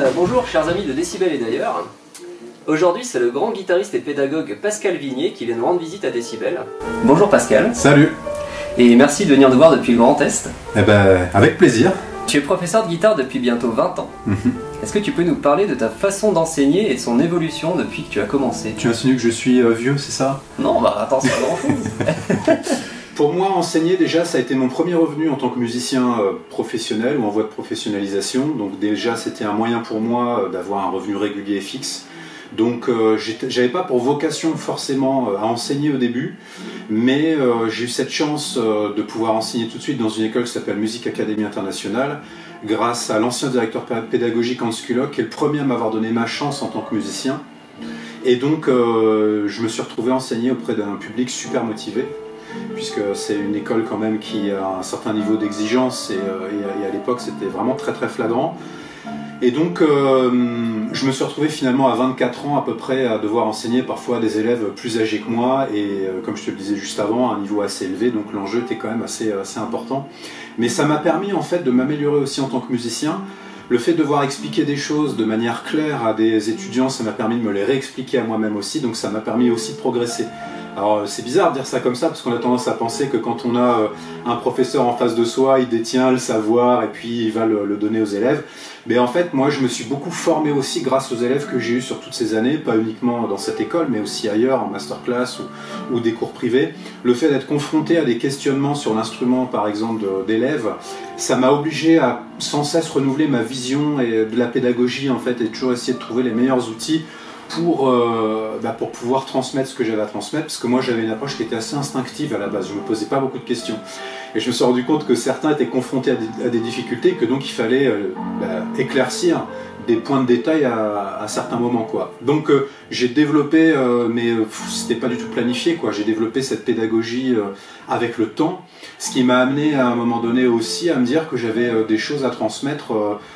Bonjour chers amis de Décibel et d'ailleurs. Aujourd'hui c'est le grand guitariste et pédagogue Pascal Vignier qui vient nous rendre visite à Décibel. Bonjour Pascal. Salut. Et merci de venir nous voir depuis le Grand Est. Eh ben, avec plaisir. Tu es professeur de guitare depuis bientôt 20 ans. Est-ce que tu peux nous parler de ta façon d'enseigner et de son évolution depuis que tu as commencé? Tu insinues que je suis vieux, c'est ça? Non, bah attends, c'est pas grand-chose. Pour moi, enseigner déjà, ça a été mon premier revenu en tant que musicien professionnel ou en voie de professionnalisation. Donc déjà, c'était un moyen pour moi d'avoir un revenu régulier et fixe. Donc j'avais pas pour vocation forcément à enseigner au début, mais j'ai eu cette chance de pouvoir enseigner tout de suite dans une école qui s'appelle Musique Academy Internationale, grâce à l'ancien directeur pédagogique Hans Kulock, qui est le premier à m'avoir donné ma chance en tant que musicien. Et donc je me suis retrouvé enseigner auprès d'un public super motivé, puisque c'est une école quand même qui a un certain niveau d'exigence et à l'époque c'était vraiment très très flagrant. Et donc je me suis retrouvé finalement à 24 ans à peu près à devoir enseigner parfois des élèves plus âgés que moi et comme je te le disais juste avant, à un niveau assez élevé, donc l'enjeu était quand même assez important. Mais ça m'a permis en fait de m'améliorer aussi en tant que musicien. Le fait de devoir expliquer des choses de manière claire à des étudiants, ça m'a permis de me les réexpliquer à moi-même aussi, donc ça m'a permis aussi de progresser. Alors c'est bizarre de dire ça comme ça, parce qu'on a tendance à penser que quand on a un professeur en face de soi, il détient le savoir et puis il va le donner aux élèves. Mais en fait, moi je me suis beaucoup formé aussi grâce aux élèves que j'ai eus sur toutes ces années, pas uniquement dans cette école, mais aussi ailleurs, en masterclass ou des cours privés. Le fait d'être confronté à des questionnements sur l'instrument, par exemple, d'élèves, ça m'a obligé à sans cesse renouveler ma vision et de la pédagogie, en fait, et toujours essayer de trouver les meilleurs outils pour pouvoir transmettre ce que j'avais à transmettre, parce que moi j'avais une approche qui était assez instinctive à la base, je ne me posais pas beaucoup de questions. Et je me suis rendu compte que certains étaient confrontés à des difficultés, que donc il fallait éclaircir des points de détail à certains moments, quoi. Donc j'ai développé, mais c'était pas du tout planifié, quoi. J'ai développé cette pédagogie avec le temps, ce qui m'a amené à un moment donné aussi à me dire que j'avais des choses à transmettre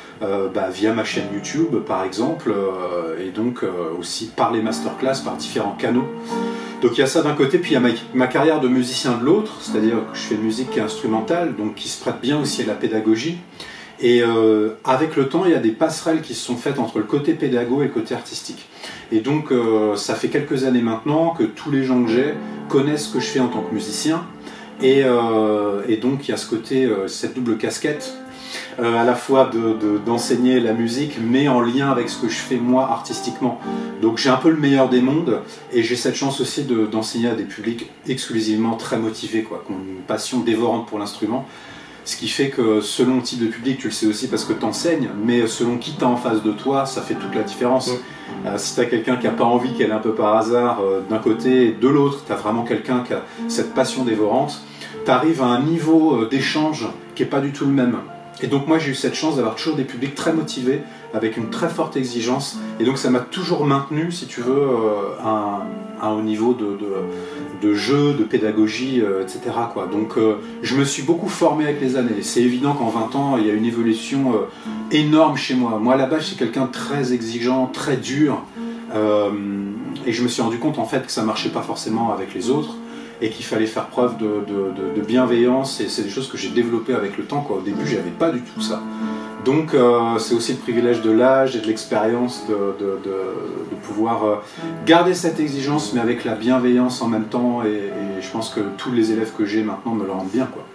via ma chaîne YouTube par exemple, et donc aussi par les masterclass, par différents canaux. Donc il y a ça d'un côté, puis il y a ma carrière de musicien de l'autre, c'est-à-dire que je fais une musique qui est instrumentale, donc qui se prête bien aussi à la pédagogie. Et avec le temps, il y a des passerelles qui se sont faites entre le côté pédago et le côté artistique. Et donc ça fait quelques années maintenant que tous les gens que j'ai connaissent ce que je fais en tant que musicien. Et donc il y a ce côté, cette double casquette, à la fois d'enseigner la musique, mais en lien avec ce que je fais moi artistiquement. Donc j'ai un peu le meilleur des mondes, et j'ai cette chance aussi d'enseigner à des publics exclusivement très motivés, quoi, qui ont une passion dévorante pour l'instrument. Ce qui fait que selon le type de public, tu le sais aussi parce que tu enseignes, mais selon qui t'as en face de toi, ça fait toute la différence. Si tu as quelqu'un qui n'a pas envie, qui est un peu par hasard d'un côté, et de l'autre, tu as vraiment quelqu'un qui a cette passion dévorante, tu arrives à un niveau d'échange qui n'est pas du tout le même. Et donc moi j'ai eu cette chance d'avoir toujours des publics très motivés, avec une très forte exigence, et donc ça m'a toujours maintenu, si tu veux, à un haut niveau de jeu, de pédagogie, etc., quoi. Donc je me suis beaucoup formé avec les années. C'est évident qu'en 20 ans, il y a une évolution énorme chez moi. Moi à la base, je suis quelqu'un de très exigeant, très dur, et je me suis rendu compte en fait que ça marchait pas forcément avec les autres, et qu'il fallait faire preuve de bienveillance, et c'est des choses que j'ai développées avec le temps, quoi. Au début, j'avais pas du tout ça. Donc c'est aussi le privilège de l'âge et de l'expérience de pouvoir garder cette exigence, mais avec la bienveillance en même temps, et je pense que tous les élèves que j'ai maintenant me le rendent bien, quoi.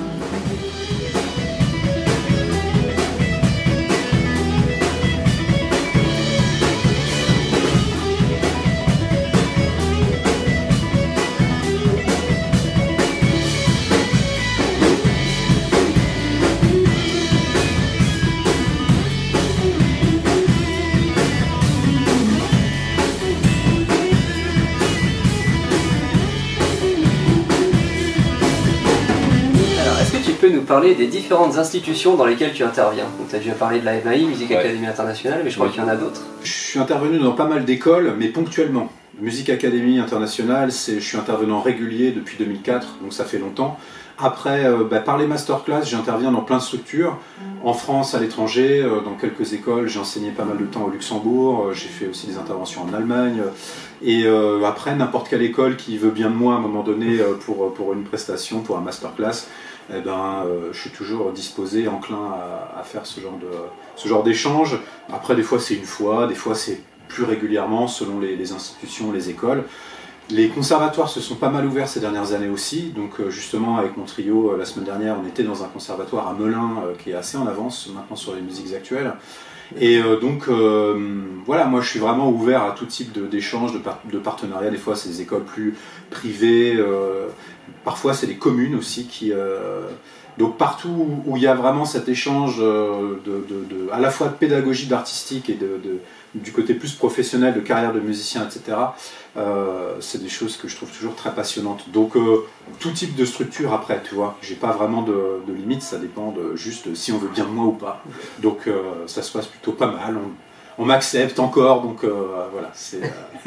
Tu peux nous parler des différentes institutions dans lesquelles tu interviens? Tu as déjà parlé de la MAI, Musique Academy Internationale, mais je crois qu'il y en a d'autres. Je suis intervenu dans pas mal d'écoles, mais ponctuellement. Musique Academy Internationale, je suis intervenant régulier depuis 2004, donc ça fait longtemps. Après, par les masterclass, j'interviens dans plein de structures, en France, à l'étranger, dans quelques écoles. J'ai enseigné pas mal de temps au Luxembourg, j'ai fait aussi des interventions en Allemagne. Et après, n'importe quelle école qui veut bien de moi à un moment donné pour une prestation, pour un masterclass, je suis toujours disposé, enclin à faire ce genre d'échange. Après, des fois c'est une fois, des fois c'est plus régulièrement selon les institutions, les écoles. Les conservatoires se sont pas mal ouverts ces dernières années aussi, donc justement avec mon trio la semaine dernière on était dans un conservatoire à Melun qui est assez en avance maintenant sur les musiques actuelles. Et voilà, moi je suis vraiment ouvert à tout type d'échanges, de partenariats. Des fois c'est des écoles plus privées, parfois c'est des communes aussi qui... donc partout où il y a vraiment cet échange à la fois de pédagogie, d'artistique et du côté plus professionnel, de carrière de musicien, etc. C'est des choses que je trouve toujours très passionnantes. Donc tout type de structure après, tu vois, j'ai pas vraiment de limite, ça dépend de juste si on veut bien de moi ou pas. Donc ça se passe plutôt pas mal, on m'accepte encore, donc voilà, c'est...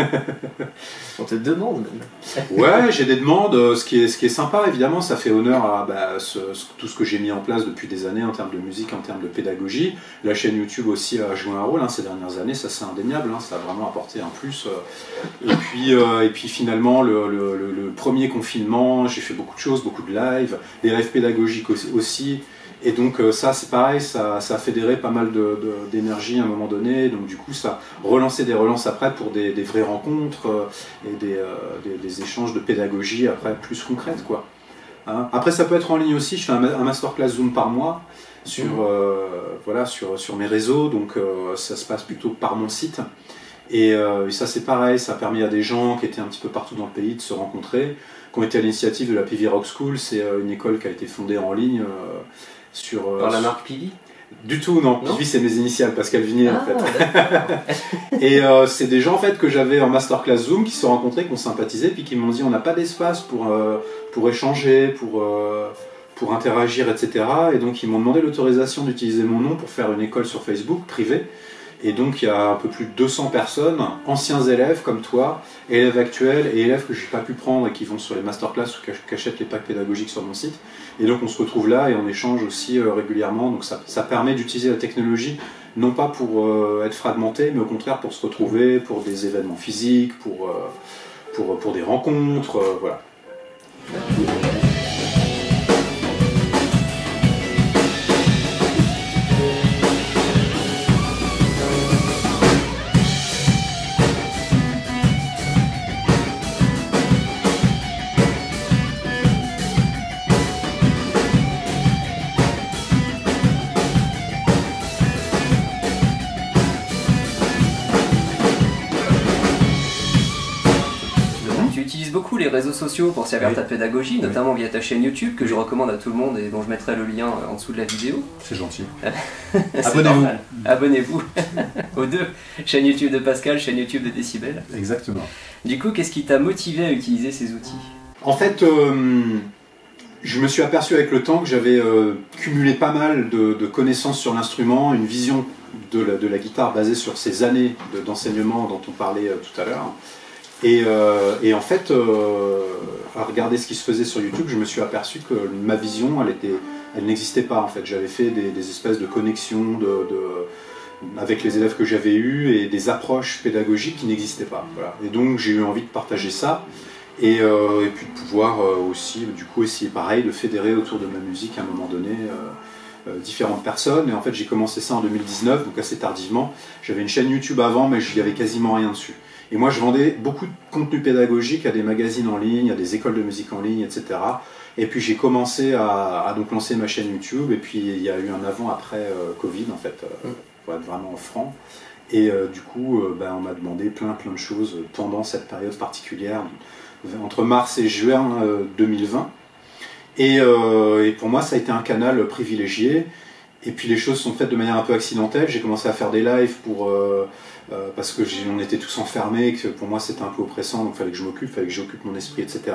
On te demande même. Ouais, j'ai des demandes, ce qui est sympa évidemment, ça fait honneur à tout ce que j'ai mis en place depuis des années en termes de musique, en termes de pédagogie. La chaîne YouTube aussi a joué un rôle ces dernières années, ça c'est indéniable, ça a vraiment apporté un plus. Et puis finalement, le premier confinement, j'ai fait beaucoup de choses, beaucoup de lives, des rêves pédagogiques aussi. Et donc ça c'est pareil, ça a fédéré pas mal d'énergie à un moment donné, donc du coup ça a relancé des relances après pour des vraies rencontres et des échanges de pédagogie après plus concrètes quoi. Hein. Après ça peut être en ligne aussi, je fais un masterclass Zoom par mois sur mes réseaux, donc ça se passe plutôt par mon site. Et ça c'est pareil, ça a permis à des gens qui étaient un petit peu partout dans le pays de se rencontrer, qui ont été à l'initiative de la PV Rock School, c'est une école qui a été fondée en ligne par la marque Pivi? Du tout, non. Pivi c'est mes initiales, Pascal Vignier en fait. Et c'est des gens en fait que j'avais en masterclass Zoom qui se sont rencontrés, qui ont sympathisé, puis qui m'ont dit on n'a pas d'espace pour échanger, pour interagir, etc. Et donc ils m'ont demandé l'autorisation d'utiliser mon nom pour faire une école sur Facebook privée. Et donc il y a un peu plus de 200 personnes, anciens élèves comme toi, élèves actuels et élèves que je n'ai pas pu prendre et qui vont sur les masterclass ou qui achètent les packs pédagogiques sur mon site. Et donc on se retrouve là et on échange aussi régulièrement. Donc ça permet d'utiliser la technologie, non pas pour être fragmenté, mais au contraire pour se retrouver, pour des événements physiques, pour des rencontres, voilà. Beaucoup les réseaux sociaux pour servir ta pédagogie, notamment via ta chaîne YouTube que je recommande à tout le monde et dont je mettrai le lien en dessous de la vidéo. C'est gentil. Abonnez-vous. Abonnez-vous aux deux, chaîne YouTube de Pascal, chaîne YouTube de Décibel. Exactement. Du coup, qu'est-ce qui t'a motivé à utiliser ces outils? En fait, je me suis aperçu avec le temps que j'avais cumulé pas mal de connaissances sur l'instrument, une vision de la guitare basée sur ces années d'enseignement dont on parlait tout à l'heure. Et en fait, à regarder ce qui se faisait sur YouTube, je me suis aperçu que ma vision, elle n'existait pas en fait. J'avais fait des espèces de connexions avec les élèves que j'avais eus et des approches pédagogiques qui n'existaient pas. Voilà. Et donc j'ai eu envie de partager ça et puis de pouvoir aussi, du coup, essayer pareil de fédérer autour de ma musique à un moment donné différentes personnes. Et en fait, j'ai commencé ça en 2019, donc assez tardivement. J'avais une chaîne YouTube avant, mais il n'y avait quasiment rien dessus. Et moi, je vendais beaucoup de contenu pédagogique à des magazines en ligne, à des écoles de musique en ligne, etc. Et puis j'ai commencé à donc lancer ma chaîne YouTube. Et puis il y a eu un avant-après Covid, en fait, pour être vraiment franc. Et du coup, on m'a demandé plein de choses pendant cette période particulière, entre mars et juin 2020. Et pour moi, ça a été un canal privilégié. Et puis les choses sont faites de manière un peu accidentelle. J'ai commencé à faire des lives parce que on était tous enfermés, que pour moi c'était un peu oppressant, donc il fallait que je m'occupe, il fallait que j'occupe mon esprit, etc.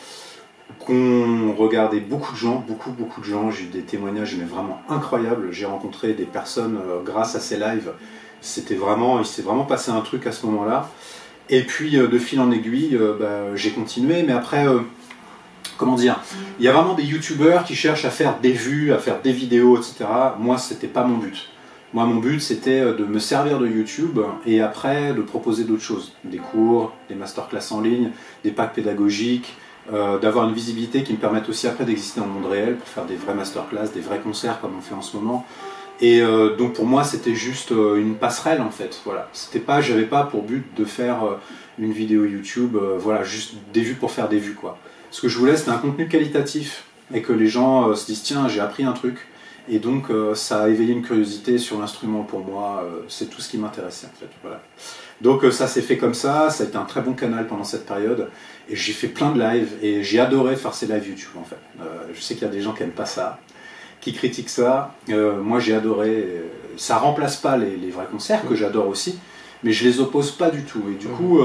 Qu'on regardait beaucoup de gens, j'ai eu des témoignages mais vraiment incroyables. J'ai rencontré des personnes grâce à ces lives. Il s'est vraiment passé un truc à ce moment-là. Et puis de fil en aiguille, j'ai continué, mais après comment dire, il y a vraiment des youtubeurs qui cherchent à faire des vues, à faire des vidéos, etc. Moi, c'était pas mon but. Moi, mon but, c'était de me servir de YouTube et après de proposer d'autres choses. Des cours, des masterclass en ligne, des packs pédagogiques, d'avoir une visibilité qui me permette aussi après d'exister dans le monde réel pour faire des vrais masterclass, des vrais concerts comme on fait en ce moment. Et donc pour moi, c'était juste une passerelle en fait. Voilà. C'était pas, j'avais pas pour but de faire une vidéo YouTube, voilà, juste des vues pour faire des vues quoi. Ce que je voulais, c'était un contenu qualitatif et que les gens se disent tiens, j'ai appris un truc. Et donc ça a éveillé une curiosité sur l'instrument pour moi, c'est tout ce qui m'intéressait en fait. Voilà. Donc ça s'est fait comme ça a été un très bon canal pendant cette période. Et j'ai fait plein de lives et j'ai adoré faire ces lives YouTube en fait. Je sais qu'il y a des gens qui n'aiment pas ça, qui critiquent ça. Moi j'ai adoré. Ça remplace pas les vrais concerts que j'adore aussi, mais je les oppose pas du tout. Et du coup,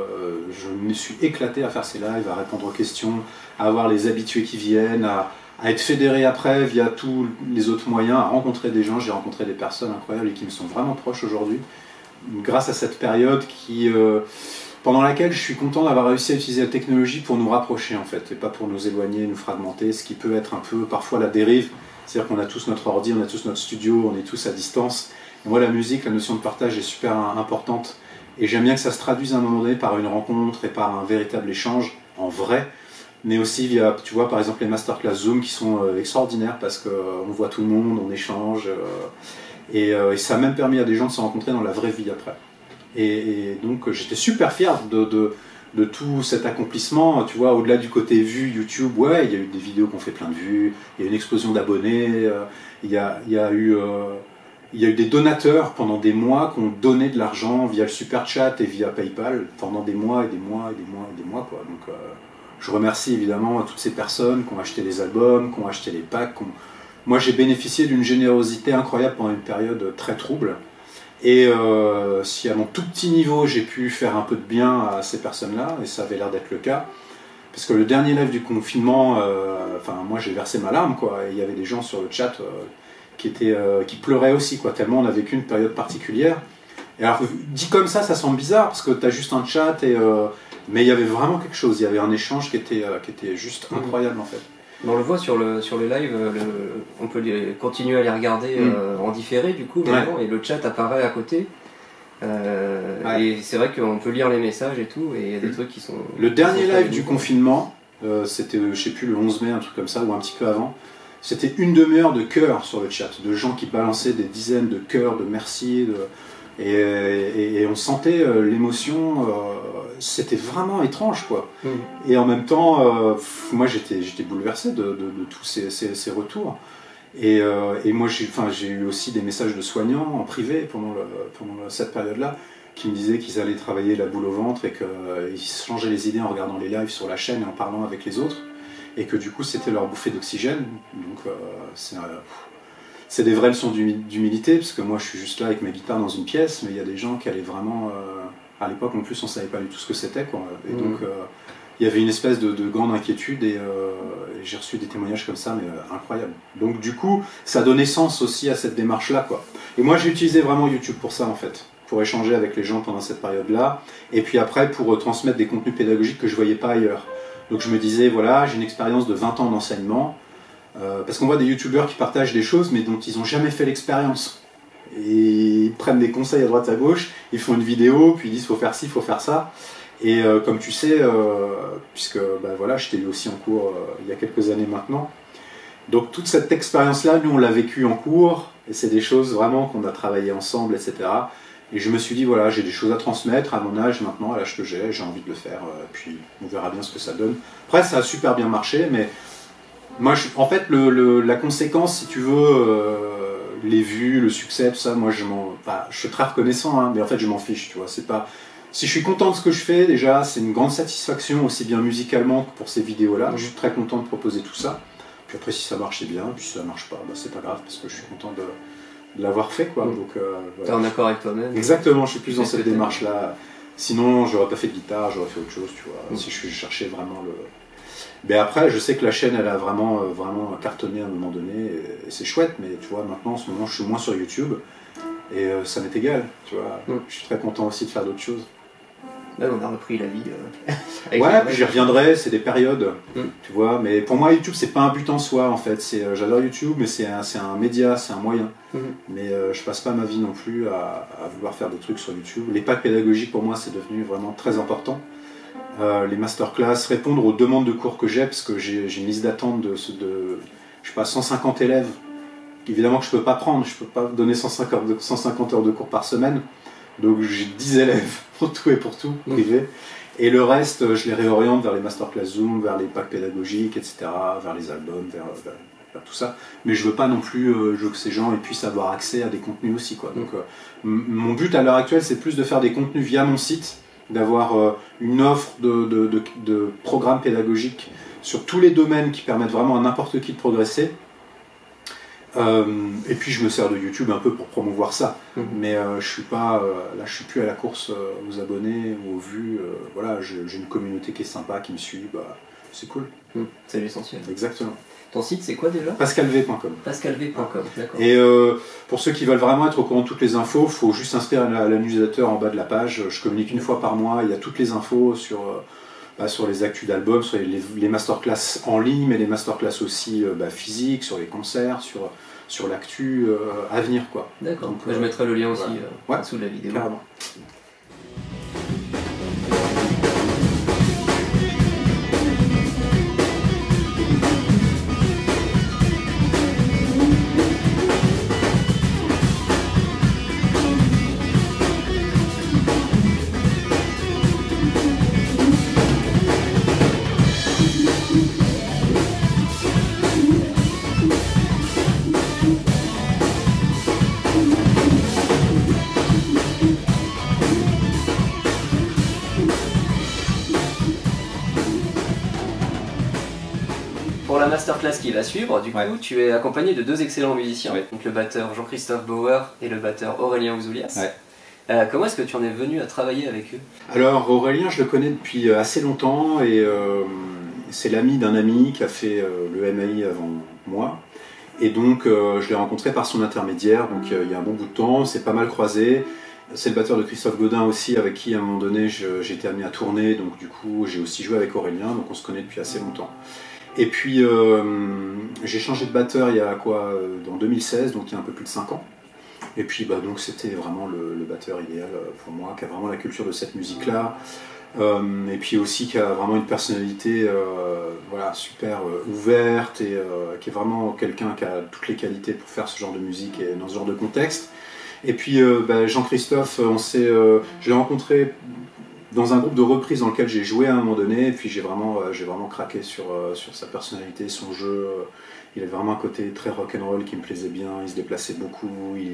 je me suis éclaté à faire ces lives, à répondre aux questions, à avoir les habitués qui viennent, à être fédéré après via tous les autres moyens, à rencontrer des gens. J'ai rencontré des personnes incroyables et qui me sont vraiment proches aujourd'hui, grâce à cette période pendant laquelle je suis content d'avoir réussi à utiliser la technologie pour nous rapprocher en fait, et pas pour nous éloigner, nous fragmenter, ce qui peut être un peu parfois la dérive. C'est-à-dire qu'on a tous notre ordi, on a tous notre studio, on est tous à distance. Et moi, la musique, la notion de partage est super importante. Et j'aime bien que ça se traduise à un moment donné par une rencontre et par un véritable échange en vrai. Mais aussi via, tu vois, par exemple les masterclass Zoom qui sont extraordinaires parce qu'on voit tout le monde, on échange. Et ça a même permis à des gens de se rencontrer dans la vraie vie après. Et donc j'étais super fier de tout cet accomplissement, tu vois, au-delà du côté vue YouTube, ouais, il y a eu des vidéos qui ont fait plein de vues, il y a eu une explosion d'abonnés, il y a eu des donateurs pendant des mois qui ont donné de l'argent via le super chat et via PayPal pendant des mois et des mois et des mois et des mois, quoi. Donc je remercie évidemment toutes ces personnes qui ont acheté les albums, qui ont acheté les packs. Moi j'ai bénéficié d'une générosité incroyable pendant une période très trouble. Et si à mon tout petit niveau j'ai pu faire un peu de bien à ces personnes-là, et ça avait l'air d'être le cas, parce que le dernier live du confinement, moi j'ai versé ma larme, quoi, et il y avait des gens sur le chat qui pleuraient aussi, quoi, tellement on a vécu une période particulière. Et alors dit comme ça semble bizarre, parce que tu as juste un chat, mais il y avait vraiment quelque chose, il y avait un échange qui était juste incroyable en fait. On le voit sur le live, on peut continuer à les regarder en différé du coup maintenant, et le chat apparaît à côté. Et c'est vrai qu'on peut lire les messages et tout, et il y a des trucs qui sont... Le dernier live du confinement, c'était je sais plus le 11 mai, un truc comme ça, ou un petit peu avant, c'était une demi-heure de cœurs sur le chat, de gens qui balançaient des dizaines de cœurs, de merci, et on sentait l'émotion, c'était vraiment étrange quoi. Et en même temps, moi j'étais bouleversé de tous ces retours. Et moi j'ai eu aussi des messages de soignants en privé pendant cette période-là qui me disaient qu'ils allaient travailler la boule au ventre et qu'ils changeaient les idées en regardant les lives sur la chaîne et en parlant avec les autres. Et que du coup c'était leur bouffée d'oxygène. Donc c'est des vraies leçons d'humilité, parce que moi je suis juste là avec ma guitare dans une pièce, mais il y a des gens qui allaient vraiment... à l'époque en plus on savait pas du tout ce que c'était, quoi. Et donc il y avait une espèce de grande inquiétude, et j'ai reçu des témoignages comme ça, mais incroyables. Donc du coup ça donnait sens aussi à cette démarche-là, quoi. Et moi j'ai utilisé vraiment YouTube pour ça en fait, pour échanger avec les gens pendant cette période-là, et puis après pour transmettre des contenus pédagogiques que je voyais pas ailleurs. Donc je me disais, voilà, j'ai une expérience de 20 ans d'enseignement, parce qu'on voit des youtubeurs qui partagent des choses mais dont ils n'ont jamais fait l'expérience. Et ils prennent des conseils à droite à gauche, ils font une vidéo, puis ils disent faut faire ci, faut faire ça. Et comme tu sais, puisque voilà, je t'ai eu aussi en cours il y a quelques années maintenant, donc toute cette expérience-là, nous on l'a vécue en cours, et c'est des choses vraiment qu'on a travaillé ensemble, etc. Et je me suis dit, voilà, j'ai des choses à transmettre à mon âge maintenant, à l'âge que j'ai envie de le faire, puis on verra bien ce que ça donne. Après, ça a super bien marché, mais moi, en fait, la conséquence, si tu veux, les vues, le succès, tout ça, moi, je suis très reconnaissant, hein, mais en fait, je m'en fiche, tu vois. C'est pas... Si je suis content de ce que je fais, déjà, c'est une grande satisfaction, aussi bien musicalement que pour ces vidéos-là. Je suis très content de proposer tout ça. Puis après, si ça marche, c'est bien, puis si ça marche pas, c'est pas grave, parce que je suis content de l'avoir fait, quoi. Donc voilà. T'es en accord avec toi-même. Exactement, je suis plus dans cette démarche-là. Sinon, j'aurais pas fait de guitare, j'aurais fait autre chose, tu vois. Si je cherchais vraiment le... Mais après, je sais que la chaîne, elle a vraiment cartonné à un moment donné, et c'est chouette, mais tu vois, maintenant, en ce moment, je suis moins sur YouTube, et ça m'est égal, tu vois. Je suis très content aussi de faire d'autres choses. Là, on a repris la vie. Ouais, puis j'y reviendrai, c'est des périodes, tu vois. Mais pour moi, YouTube, c'est pas un but en soi, en fait. J'adore YouTube, mais c'est un média, c'est un moyen. Mais je passe pas ma vie non plus à vouloir faire des trucs sur YouTube. Les packs pédagogiques, pour moi, c'est devenu vraiment très important. Les masterclass, répondre aux demandes de cours que j'ai, parce que j'ai une liste d'attente de, je sais pas, 150 élèves. Évidemment que je peux pas prendre, je peux pas donner 150 heures de cours par semaine. Donc j'ai 10 élèves pour tout et pour tout, privé. Et le reste, je les réoriente vers les masterclass Zoom, vers les packs pédagogiques, etc., vers les albums, vers tout ça. Mais je veux pas non plus que ces gens puissent avoir accès à des contenus aussi, quoi. Donc mon but à l'heure actuelle, c'est plus de faire des contenus via mon site, d'avoir une offre de programmes pédagogiques sur tous les domaines qui permettent vraiment à n'importe qui de progresser. Et puis je me sers de YouTube un peu pour promouvoir ça, mais je suis pas là, je suis plus à la course aux abonnés ou aux vues. Voilà, j'ai une communauté qui est sympa, qui me suit, bah c'est cool. C'est l'essentiel. Exactement. Ton site c'est quoi déjà? pascalv.com. pascalv.com, d'accord. Et pour ceux qui veulent vraiment être au courant de toutes les infos, il faut juste s'inscrire à la newsletter en bas de la page. Je communique une fois par mois, il y a toutes les infos sur les actus d'albums, sur les masterclass en ligne, mais les masterclass aussi physiques, sur les concerts, sur l'actu à venir, quoi. D'accord, je mettrai le lien aussi en dessous de la vidéo. Carrément. Pour la masterclass qui va suivre, du coup, tu es accompagné de deux excellents musiciens, donc le batteur Jean-Christophe Bauer et le batteur Aurélien Ouzoulias. Comment est-ce que tu en es venu à travailler avec eux? Alors Aurélien, je le connais depuis assez longtemps et c'est l'ami d'un ami qui a fait le MAI avant moi. Et donc je l'ai rencontré par son intermédiaire, donc il y a un bon bout de temps, on s'est pas mal croisés. C'est le batteur de Christophe Godin aussi, avec qui à un moment donné j'ai été amené à tourner, donc du coup j'ai aussi joué avec Aurélien, donc on se connaît depuis assez longtemps. Et puis j'ai changé de batteur il y a en 2016, donc il y a un peu plus de 5 ans. Et puis donc c'était vraiment le batteur idéal pour moi, qui a vraiment la culture de cette musique-là. Et puis aussi qui a vraiment une personnalité super ouverte et qui est vraiment quelqu'un qui a toutes les qualités pour faire ce genre de musique et dans ce genre de contexte. Et puis Jean-Christophe, je l'ai rencontré dans un groupe de reprises dans lequel j'ai joué à un moment donné, et puis j'ai vraiment craqué sur sa personnalité, son jeu. Il avait vraiment un côté très rock'n'roll qui me plaisait bien, il se déplaçait beaucoup,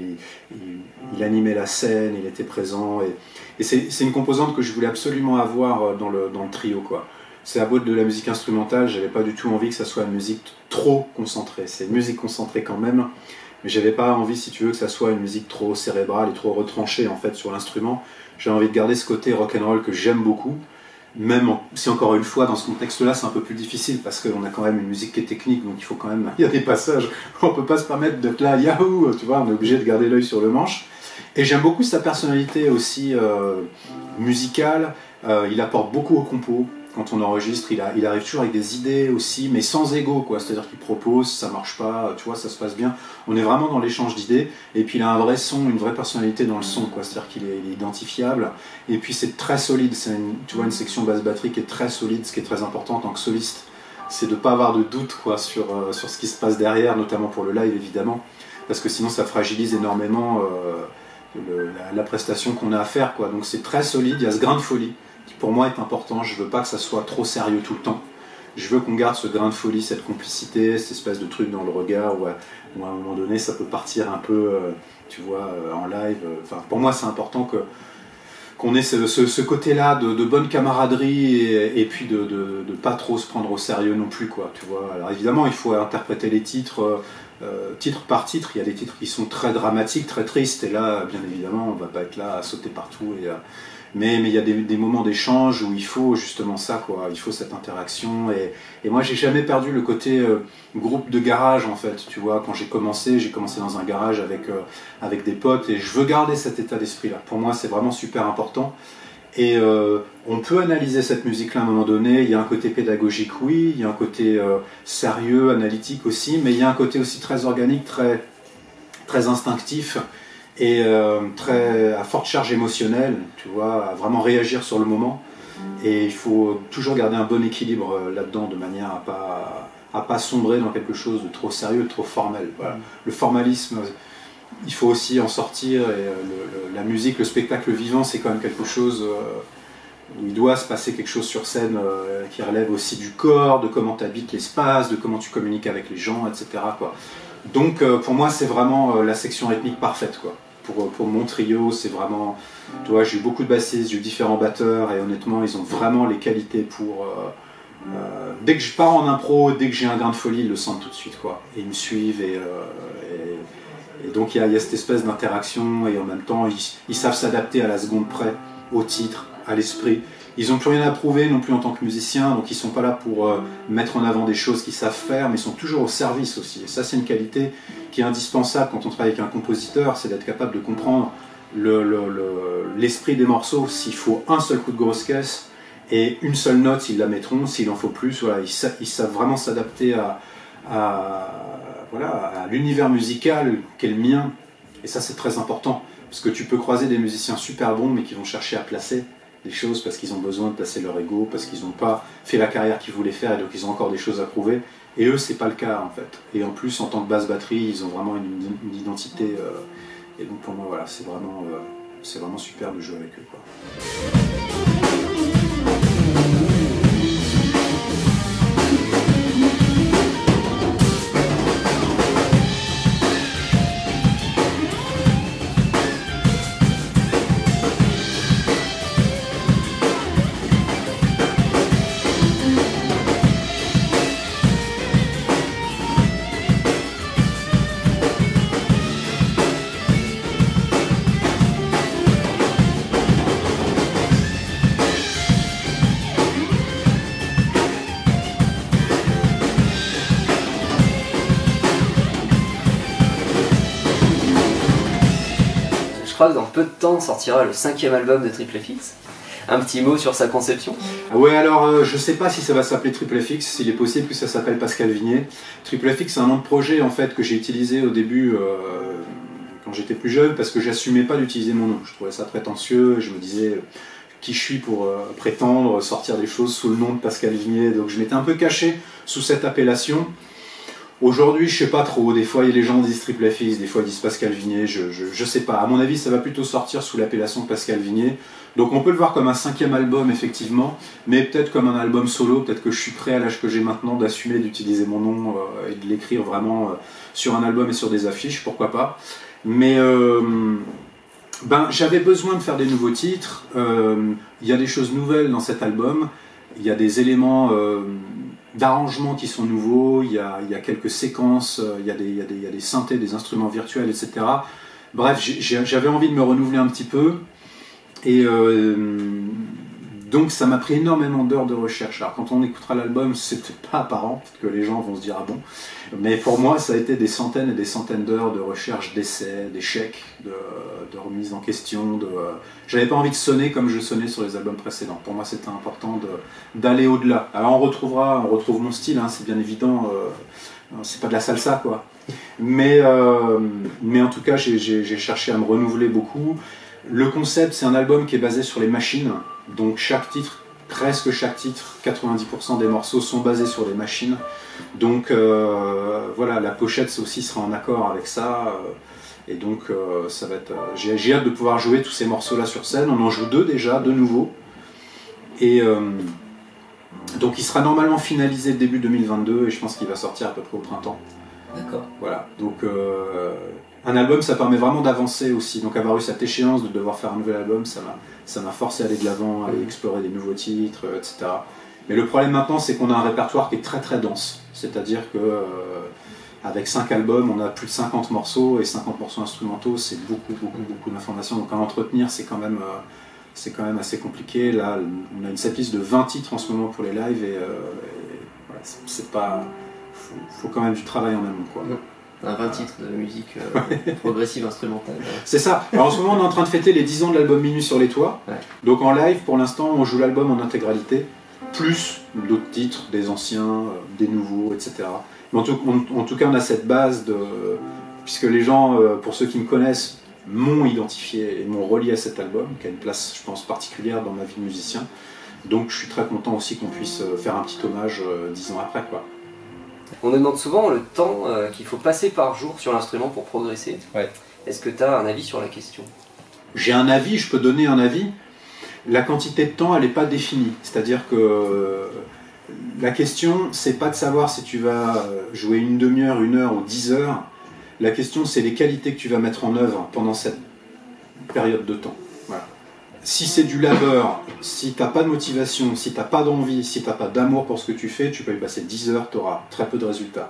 il animait la scène, il était présent, et c'est une composante que je voulais absolument avoir dans le trio, quoi. C'est à bout de la musique instrumentale, j'avais pas du tout envie que ça soit une musique trop concentrée. C'est une musique concentrée quand même, mais j'avais pas envie, si tu veux, que ça soit une musique trop cérébrale et trop retranchée en fait sur l'instrument. J'ai envie de garder ce côté rock'n'roll que j'aime beaucoup, même si encore une fois dans ce contexte-là c'est un peu plus difficile parce qu'on a quand même une musique qui est technique, donc il faut quand même, il y a des passages où on peut pas se permettre d'être là, yahoo, tu vois, on est obligé de garder l'œil sur le manche. Et j'aime beaucoup sa personnalité aussi musicale, il apporte beaucoup au compo. Quand on enregistre, il arrive toujours avec des idées aussi, mais sans ego, quoi. C'est-à-dire qu'il propose, ça marche pas, tu vois, ça se passe bien. On est vraiment dans l'échange d'idées, et puis il a un vrai son, une vraie personnalité dans le son, quoi. C'est-à-dire qu'il est identifiable, et puis c'est très solide. C'est tu vois, une section basse batterie qui est très solide, ce qui est très important en tant que soliste. C'est de ne pas avoir de doute, quoi, sur ce qui se passe derrière, notamment pour le live, évidemment, parce que sinon ça fragilise énormément la prestation qu'on a à faire, quoi. Donc c'est très solide, il y a ce grain de folie qui pour moi est important. Je veux pas que ça soit trop sérieux tout le temps. Je veux qu'on garde ce grain de folie, cette complicité, cette espèce de truc dans le regard où à un moment donné ça peut partir un peu, tu vois, en live. Enfin, pour moi c'est important qu'on ait ce côté-là de bonne camaraderie et puis de pas trop se prendre au sérieux non plus, quoi, tu vois. Alors évidemment il faut interpréter les titres titre par titre. Il y a des titres qui sont très dramatiques, très tristes, et là bien évidemment on va pas être là à sauter partout mais il y a des moments d'échange où il faut justement ça, quoi. Il faut cette interaction, et moi j'ai jamais perdu le côté groupe de garage en fait, tu vois. Quand j'ai commencé dans un garage avec des potes, et je veux garder cet état d'esprit là. Pour moi c'est vraiment super important, Et on peut analyser cette musique-là à un moment donné. Il y a un côté pédagogique, oui, il y a un côté sérieux, analytique aussi, mais il y a un côté aussi très organique, très instinctif et à forte charge émotionnelle, tu vois, à vraiment réagir sur le moment. Et il faut toujours garder un bon équilibre là-dedans, de manière à pas sombrer dans quelque chose de trop sérieux, de trop formel. Voilà. Le formalisme, il faut aussi en sortir, et la musique, le spectacle vivant, c'est quand même quelque chose où il doit se passer quelque chose sur scène qui relève aussi du corps, de comment tu habites l'espace, de comment tu communiques avec les gens, etc. quoi. Donc pour moi, c'est vraiment la section rythmique parfaite, quoi. Pour mon trio, c'est vraiment... Tu vois, j'ai eu beaucoup de bassistes, j'ai eu différents batteurs, et honnêtement, ils ont vraiment les qualités pour... dès que je pars en impro, dès que j'ai un grain de folie, ils le sentent tout de suite, quoi. Et ils me suivent, et donc il y a cette espèce d'interaction, et en même temps, ils savent s'adapter à la seconde près, au titre, à l'esprit. Ils n'ont plus rien à prouver non plus en tant que musiciens, donc ils ne sont pas là pour mettre en avant des choses qu'ils savent faire, mais ils sont toujours au service aussi. Et ça, c'est une qualité qui est indispensable quand on travaille avec un compositeur, c'est d'être capable de comprendre l'esprit des morceaux. S'il faut un seul coup de grosse caisse et une seule note, ils la mettront. S'il en faut plus, voilà, ils savent vraiment s'adapter à l'univers musical qu'est le mien. Et ça, c'est très important, parce que tu peux croiser des musiciens super bons, mais qui vont chercher à placer des choses parce qu'ils ont besoin de placer leur ego, parce qu'ils n'ont pas fait la carrière qu'ils voulaient faire, et donc ils ont encore des choses à prouver. Et eux, c'est pas le cas, en fait. Et en plus, en tant que basse batterie, ils ont vraiment une identité. Et donc pour moi, voilà, c'est vraiment super de jouer avec eux, quoi. Je crois que dans peu de temps sortira le 5e album de Triple FX. Un petit mot sur sa conception? Ouais, alors je sais pas si ça va s'appeler Triple FX, s'il est possible que ça s'appelle Pascal Vigné. Triple FX, c'est un nom de projet en fait que j'ai utilisé au début quand j'étais plus jeune, parce que j'assumais pas d'utiliser mon nom. Je trouvais ça prétentieux, je me disais qui je suis pour prétendre sortir des choses sous le nom de Pascal Vigné. Donc je m'étais un peu caché sous cette appellation. Aujourd'hui, je sais pas trop. Des fois, les gens disent Triple FX, des fois ils disent Pascal Vigné. Je sais pas. À mon avis, ça va plutôt sortir sous l'appellation Pascal Vigné. Donc on peut le voir comme un 5e album, effectivement, mais peut-être comme un album solo. Peut-être que je suis prêt à l'âge que j'ai maintenant d'assumer d'utiliser mon nom et de l'écrire vraiment sur un album et sur des affiches, pourquoi pas. Mais j'avais besoin de faire des nouveaux titres. Il y a des choses nouvelles dans cet album. Il y a des éléments d'arrangements qui sont nouveaux. Il y a quelques séquences. Il y a des synthés, des instruments virtuels, etc. Bref, j'avais envie de me renouveler un petit peu. Et donc ça m'a pris énormément d'heures de recherche. Alors quand on écoutera l'album, c'est peut-être pas apparent, peut-être que les gens vont se dire ah bon. Mais pour moi, ça a été des centaines et des centaines d'heures de recherche, d'essais, d'échecs, de remise en question. J'avais pas envie de sonner comme je sonnais sur les albums précédents. Pour moi, c'était important d'aller au-delà. Alors on retrouve mon style, hein, c'est bien évident. C'est pas de la salsa, quoi. Mais en tout cas, j'ai cherché à me renouveler beaucoup. Le concept, c'est un album qui est basé sur les machines, donc chaque titre, presque chaque titre, 90% des morceaux sont basés sur les machines. Donc voilà, la pochette aussi sera en accord avec ça. Et donc ça va être. J'ai hâte de pouvoir jouer tous ces morceaux-là sur scène. On en joue deux déjà, deux nouveaux. Et donc il sera normalement finalisé début 2022 et je pense qu'il va sortir à peu près au printemps. D'accord. Voilà, donc un album, ça permet vraiment d'avancer aussi. Donc avoir eu cette échéance de devoir faire un nouvel album, ça m'a forcé à aller de l'avant, à aller explorer des nouveaux titres, etc. Mais le problème maintenant, c'est qu'on a un répertoire qui est très très dense. C'est-à-dire que avec 5 albums, on a plus de 50 morceaux et 50 morceaux instrumentaux, c'est beaucoup d'informations. Donc à entretenir, c'est quand même assez compliqué. Là, on a une setlist de 20 titres en ce moment pour les lives et voilà, c'est pas... faut quand même du travail en amont, quoi. On a 20 titres de musique progressive instrumentale. C'est ça. Alors, en ce moment, on est en train de fêter les 10 ans de l'album Minuit sur les toits. Ouais. Donc en live, pour l'instant, on joue l'album en intégralité, plus d'autres titres, des anciens, des nouveaux, etc. Mais en tout cas, on a cette base de... Puisque les gens, pour ceux qui me connaissent, m'ont identifié et m'ont relié à cet album, qui a une place, je pense, particulière dans ma vie de musicien. Donc je suis très content aussi qu'on puisse faire un petit hommage 10 ans après, quoi. On me demande souvent le temps qu'il faut passer par jour sur l'instrument pour progresser. Ouais. Est-ce que tu as un avis sur la question? J'ai un avis, je peux donner un avis. La quantité de temps, elle n'est pas définie. C'est-à-dire que la question, c'est pas de savoir si tu vas jouer une demi-heure, 1 heure ou 10 heures. La question, c'est les qualités que tu vas mettre en œuvre pendant cette période de temps. Voilà. Si c'est du labeur, si tu n'as pas de motivation, si tu n'as pas d'envie, si tu n'as pas d'amour pour ce que tu fais, tu peux y passer 10 heures, tu auras très peu de résultats.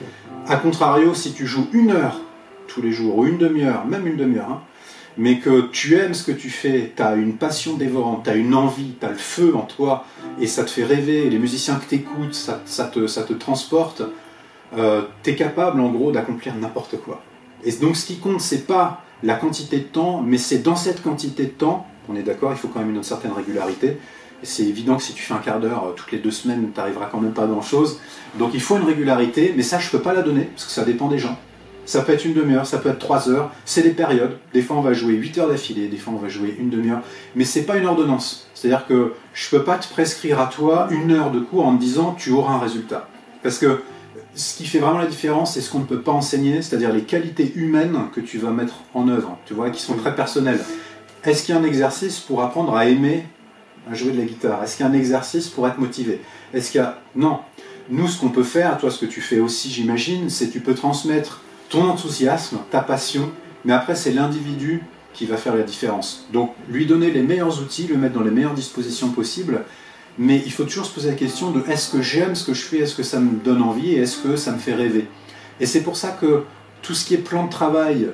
A contrario, si tu joues 1 heure tous les jours, ou une demi-heure, même une demi-heure, hein, mais que tu aimes ce que tu fais, tu as une passion dévorante, tu as une envie, tu as le feu en toi, et ça te fait rêver, et les musiciens que tu écoutes, ça te transporte, tu es capable en gros d'accomplir n'importe quoi. Et donc ce qui compte, c'est pas la quantité de temps, mais c'est dans cette quantité de temps, on est d'accord, il faut quand même une certaine régularité. Et c'est évident que si tu fais un quart d'heure toutes les 2 semaines, tu n'arriveras quand même pas à grand chose. Donc il faut une régularité, mais ça je peux pas la donner, parce que ça dépend des gens. Ça peut être une demi-heure, ça peut être 3 heures, c'est des périodes. Des fois on va jouer 8 heures d'affilée, des fois on va jouer une demi-heure, mais c'est pas une ordonnance. C'est-à-dire que je peux pas te prescrire à toi 1 heure de cours en te disant tu auras un résultat. Parce que ce qui fait vraiment la différence, c'est ce qu'on ne peut pas enseigner, c'est-à-dire les qualités humaines que tu vas mettre en œuvre, tu vois, qui sont très personnelles. Est-ce qu'il y a un exercice pour apprendre à aimer à jouer de la guitare? Est-ce qu'il y a un exercice pour être motivé? Est-ce qu'il y a... Non. Nous, ce qu'on peut faire, toi, ce que tu fais aussi, j'imagine, c'est que tu peux transmettre ton enthousiasme, ta passion, mais après, c'est l'individu qui va faire la différence. Donc, lui donner les meilleurs outils, le mettre dans les meilleures dispositions possibles, mais il faut toujours se poser la question de est-ce que j'aime ce que je fais, est-ce que ça me donne envie et est-ce que ça me fait rêver? Et c'est pour ça que tout ce qui est plan de travail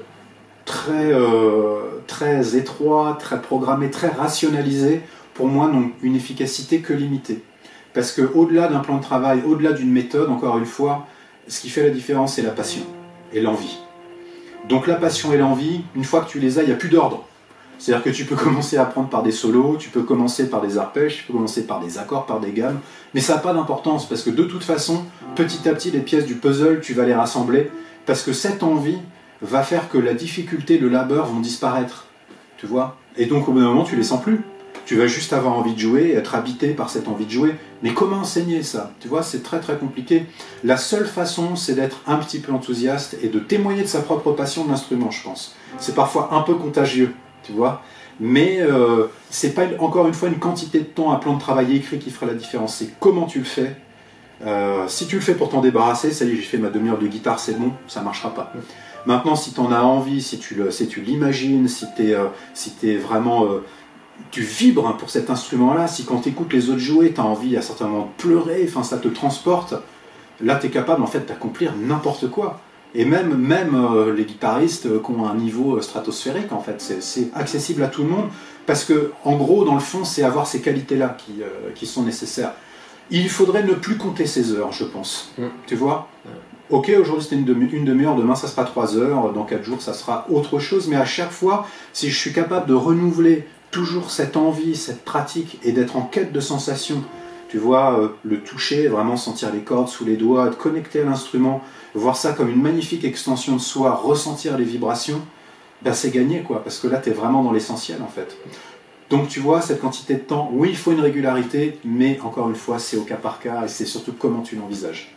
très étroit, très programmé, très rationalisé, pour moi n'ont une efficacité que limitée. Parce qu'au-delà d'un plan de travail, au-delà d'une méthode, encore une fois, ce qui fait la différence, c'est la passion et l'envie. Donc la passion et l'envie, une fois que tu les as, il n'y a plus d'ordre. C'est-à-dire que tu peux commencer à apprendre par des solos, tu peux commencer par des arpèges, tu peux commencer par des accords, par des gammes, mais ça n'a pas d'importance, parce que de toute façon, petit à petit, les pièces du puzzle, tu vas les rassembler, parce que cette envie va faire que la difficulté, le labeur vont disparaître, tu vois. Et donc au bout d'un moment, tu les sens plus. Tu vas juste avoir envie de jouer, être habité par cette envie de jouer. Mais comment enseigner ça? Tu vois, c'est très très compliqué. La seule façon, c'est d'être un petit peu enthousiaste et de témoigner de sa propre passion de l'instrument, je pense. C'est parfois un peu contagieux, tu vois. Mais c'est pas, encore une fois, une quantité de temps, un plan de travail écrit qui fera la différence. C'est comment tu le fais. Si tu le fais pour t'en débarrasser, ça y est, j'ai fait ma demi-heure de guitare, c'est bon, ça marchera pas. Maintenant, si tu en as envie, si tu l'imagines, si t'es vraiment... tu vibres pour cet instrument-là, si quand tu écoutes les autres jouer, tu as envie à certains moments de pleurer, enfin, ça te transporte, là tu es capable en fait d'accomplir n'importe quoi. Et même les guitaristes qui ont un niveau stratosphérique, en fait, c'est accessible à tout le monde, parce que en gros, dans le fond, c'est avoir ces qualités-là qui sont nécessaires. Il faudrait ne plus compter ses heures, je pense. Tu vois? Ok, aujourd'hui c'était une demi-heure, demain ça sera 3 heures, dans 4 jours ça sera autre chose, mais à chaque fois, si je suis capable de renouveler toujours cette envie, cette pratique, et d'être en quête de sensations, tu vois, le toucher, vraiment sentir les cordes sous les doigts, être connecté à l'instrument, voir ça comme une magnifique extension de soi, ressentir les vibrations, ben c'est gagné, quoi, parce que là tu es vraiment dans l'essentiel en fait. Donc tu vois, cette quantité de temps, oui, il faut une régularité, mais encore une fois, c'est au cas par cas, et c'est surtout comment tu l'envisages.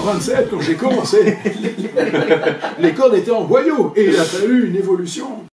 1927, quand j'ai commencé, les cordes étaient en boyau et il a fallu une évolution.